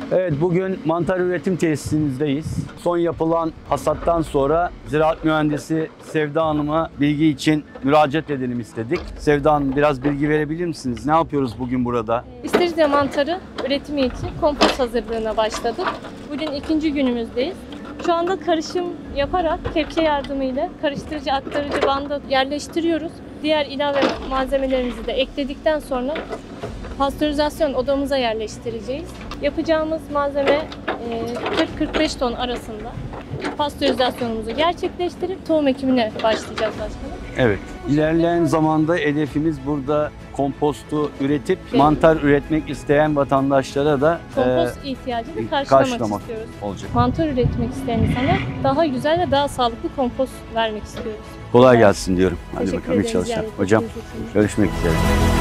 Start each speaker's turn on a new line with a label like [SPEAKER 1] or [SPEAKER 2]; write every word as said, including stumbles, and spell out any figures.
[SPEAKER 1] Evet, bugün mantar üretim tesisimizdeyiz. Son yapılan hasattan sonra ziraat mühendisi Sevda Hanım'a bilgi için müracaat edelim istedik. Sevda Hanım, biraz bilgi verebilir misiniz? Ne yapıyoruz bugün burada?
[SPEAKER 2] İstiridye mantarı üretimi için kompost hazırlığına başladık. Bugün ikinci günümüzdeyiz. Şu anda karışım yaparak kepçe yardımıyla karıştırıcı aktarıcı bandı yerleştiriyoruz. Diğer ilave malzemelerimizi de ekledikten sonra pastörizasyon odamıza yerleştireceğiz. Yapacağımız malzeme kırk kırk beş ton arasında pastörizasyonumuzu gerçekleştirip tohum ekimine başlayacağız başkanım.
[SPEAKER 1] Evet. İlerleyen zamanda hedefimiz burada kompostu üretip
[SPEAKER 2] Evet.
[SPEAKER 1] mantar üretmek isteyen vatandaşlara da
[SPEAKER 2] Kompost
[SPEAKER 1] e,
[SPEAKER 2] ihtiyacını karşılamak,
[SPEAKER 1] karşılamak
[SPEAKER 2] istiyoruz.
[SPEAKER 1] olacak.
[SPEAKER 2] Mantar üretmek isteyen insana daha güzel ve daha sağlıklı kompost vermek istiyoruz.
[SPEAKER 1] Kolay gelsin diyorum. Hadi
[SPEAKER 2] Teşekkür
[SPEAKER 1] bakalım, iyi
[SPEAKER 2] ederiz
[SPEAKER 1] çalışalım.
[SPEAKER 2] ziyaret
[SPEAKER 1] Hocam,
[SPEAKER 2] ettiğiniz için.
[SPEAKER 1] görüşmek üzere.